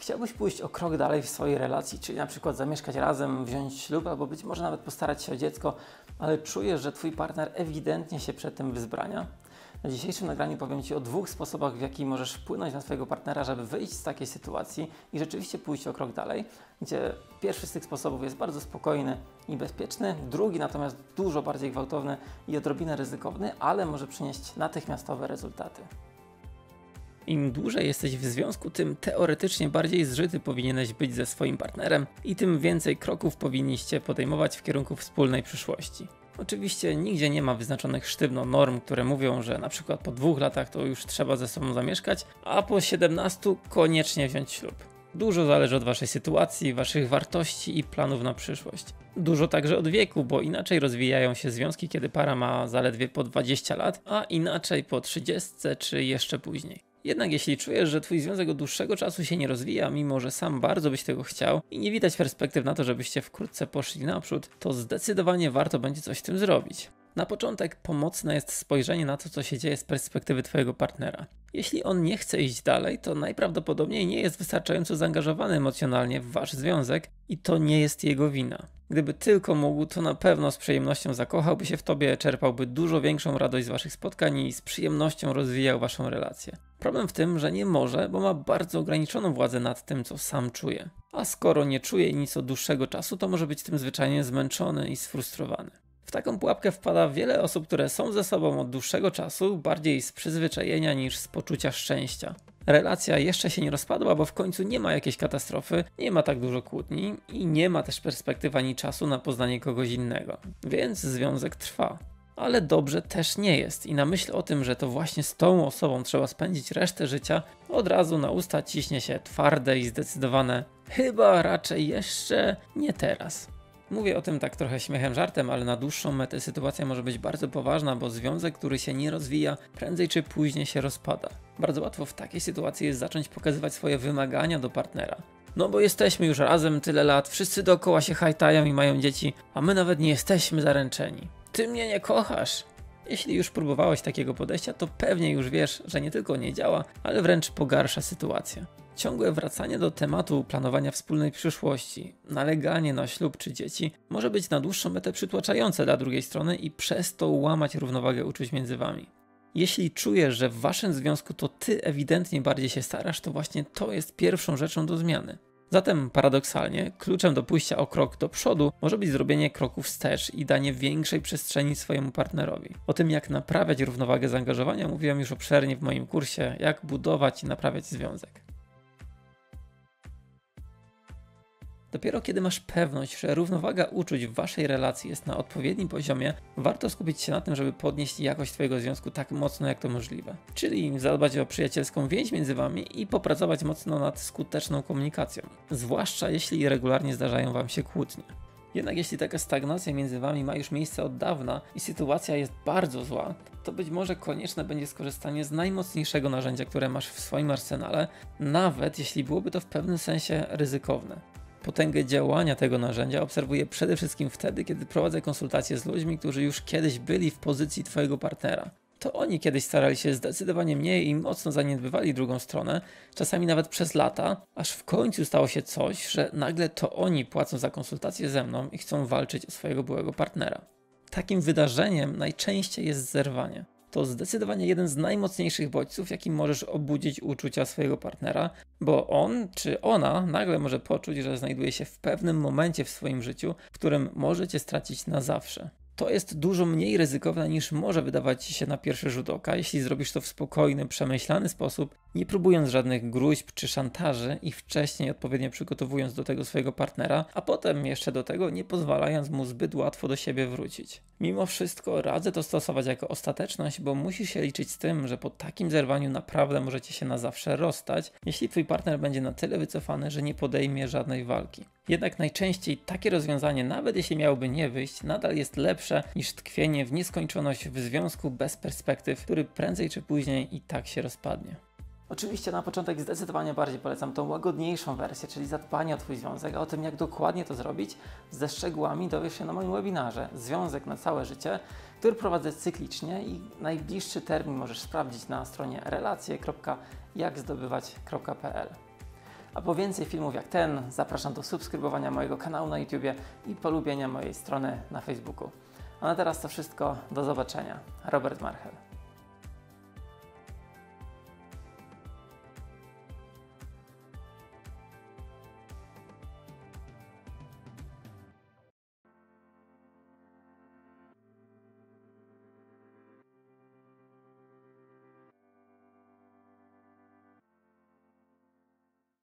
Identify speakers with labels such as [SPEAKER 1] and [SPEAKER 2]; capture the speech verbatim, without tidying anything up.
[SPEAKER 1] Chciałbyś pójść o krok dalej w swojej relacji, czyli na przykład zamieszkać razem, wziąć ślub, albo być może nawet postarać się o dziecko, ale czujesz, że Twój partner ewidentnie się przed tym wzbrania? Na dzisiejszym nagraniu powiem Ci o dwóch sposobach, w jaki możesz wpłynąć na Twojego partnera, żeby wyjść z takiej sytuacji i rzeczywiście pójść o krok dalej, gdzie pierwszy z tych sposobów jest bardzo spokojny i bezpieczny, drugi natomiast dużo bardziej gwałtowny i odrobinę ryzykowny, ale może przynieść natychmiastowe rezultaty. Im dłużej jesteś w związku, tym teoretycznie bardziej zżyty powinieneś być ze swoim partnerem i tym więcej kroków powinniście podejmować w kierunku wspólnej przyszłości. Oczywiście nigdzie nie ma wyznaczonych sztywno norm, które mówią, że na przykład po dwóch latach to już trzeba ze sobą zamieszkać, a po siedemnastu koniecznie wziąć ślub. Dużo zależy od waszej sytuacji, waszych wartości i planów na przyszłość. Dużo także od wieku, bo inaczej rozwijają się związki, kiedy para ma zaledwie po dwadzieścia lat, a inaczej po trzydziestce czy jeszcze później. Jednak jeśli czujesz, że twój związek od dłuższego czasu się nie rozwija, mimo że sam bardzo byś tego chciał i nie widać perspektyw na to, żebyście wkrótce poszli naprzód, to zdecydowanie warto będzie coś z tym zrobić. Na początek pomocne jest spojrzenie na to, co się dzieje z perspektywy twojego partnera. Jeśli on nie chce iść dalej, to najprawdopodobniej nie jest wystarczająco zaangażowany emocjonalnie w wasz związek i to nie jest jego wina. Gdyby tylko mógł, to na pewno z przyjemnością zakochałby się w tobie, czerpałby dużo większą radość z waszych spotkań i z przyjemnością rozwijał waszą relację. Problem w tym, że nie może, bo ma bardzo ograniczoną władzę nad tym, co sam czuje. A skoro nie czuje nic od dłuższego czasu, to może być tym zwyczajnie zmęczony i sfrustrowany. W taką pułapkę wpada wiele osób, które są ze sobą od dłuższego czasu, bardziej z przyzwyczajenia niż z poczucia szczęścia. Relacja jeszcze się nie rozpadła, bo w końcu nie ma jakiejś katastrofy, nie ma tak dużo kłótni i nie ma też perspektyw ani czasu na poznanie kogoś innego. Więc związek trwa. Ale dobrze też nie jest i na myśl o tym, że to właśnie z tą osobą trzeba spędzić resztę życia, od razu na usta ciśnie się twarde i zdecydowane chyba raczej jeszcze nie teraz. Mówię o tym tak trochę śmiechem, żartem, ale na dłuższą metę sytuacja może być bardzo poważna, bo związek, który się nie rozwija, prędzej czy później się rozpada. Bardzo łatwo w takiej sytuacji jest zacząć pokazywać swoje wymagania do partnera. No bo jesteśmy już razem tyle lat, wszyscy dookoła się hajtają i mają dzieci, a my nawet nie jesteśmy zaręczeni. Ty mnie nie kochasz. Jeśli już próbowałeś takiego podejścia, to pewnie już wiesz, że nie tylko nie działa, ale wręcz pogarsza sytuację. Ciągłe wracanie do tematu planowania wspólnej przyszłości, naleganie na ślub czy dzieci może być na dłuższą metę przytłaczające dla drugiej strony i przez to łamać równowagę uczuć między wami. Jeśli czujesz, że w waszym związku to ty ewidentnie bardziej się starasz, to właśnie to jest pierwszą rzeczą do zmiany. Zatem paradoksalnie kluczem do pójścia o krok do przodu może być zrobienie kroku wstecz i danie większej przestrzeni swojemu partnerowi. O tym, jak naprawiać równowagę zaangażowania, mówiłem już obszernie w moim kursie Jak budować i naprawiać związek. Dopiero kiedy masz pewność, że równowaga uczuć w waszej relacji jest na odpowiednim poziomie, warto skupić się na tym, żeby podnieść jakość twojego związku tak mocno jak to możliwe. Czyli zadbać o przyjacielską więź między wami i popracować mocno nad skuteczną komunikacją. Zwłaszcza jeśli regularnie zdarzają wam się kłótnie. Jednak jeśli taka stagnacja między wami ma już miejsce od dawna i sytuacja jest bardzo zła, to być może konieczne będzie skorzystanie z najmocniejszego narzędzia, które masz w swoim arsenale, nawet jeśli byłoby to w pewnym sensie ryzykowne. Potęgę działania tego narzędzia obserwuję przede wszystkim wtedy, kiedy prowadzę konsultacje z ludźmi, którzy już kiedyś byli w pozycji twojego partnera. To oni kiedyś starali się zdecydowanie mniej i mocno zaniedbywali drugą stronę, czasami nawet przez lata, aż w końcu stało się coś, że nagle to oni płacą za konsultacje ze mną i chcą walczyć o swojego byłego partnera. Takim wydarzeniem najczęściej jest zerwanie. To zdecydowanie jeden z najmocniejszych bodźców, jakim możesz obudzić uczucia swojego partnera, bo on czy ona nagle może poczuć, że znajduje się w pewnym momencie w swoim życiu, w którym możecie stracić na zawsze. To jest dużo mniej ryzykowne niż może wydawać ci się na pierwszy rzut oka, jeśli zrobisz to w spokojny, przemyślany sposób, nie próbując żadnych gróźb czy szantaży i wcześniej odpowiednio przygotowując do tego swojego partnera, a potem jeszcze do tego nie pozwalając mu zbyt łatwo do siebie wrócić. Mimo wszystko radzę to stosować jako ostateczność, bo musisz się liczyć z tym, że po takim zerwaniu naprawdę możecie się na zawsze rozstać, jeśli twój partner będzie na tyle wycofany, że nie podejmie żadnej walki. Jednak najczęściej takie rozwiązanie, nawet jeśli miałoby nie wyjść, nadal jest lepsze niż tkwienie w nieskończoność w związku bez perspektyw, który prędzej czy później i tak się rozpadnie. Oczywiście na początek zdecydowanie bardziej polecam tą łagodniejszą wersję, czyli zadbanie o twój związek, a o tym, jak dokładnie to zrobić, ze szczegółami dowiesz się na moim webinarze Związek na całe życie, który prowadzę cyklicznie i najbliższy termin możesz sprawdzić na stronie relacje kropka jak zdobywać kropka p l. A po więcej filmów jak ten zapraszam do subskrybowania mojego kanału na YouTubie i polubienia mojej strony na Facebooku. A na teraz to wszystko. Do zobaczenia. Robert Marchel.